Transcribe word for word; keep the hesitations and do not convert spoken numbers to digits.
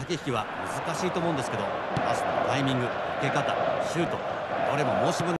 駆け引きは難しいと思うんですけど、パスのタイミング、受け方、シュート、どれも申し分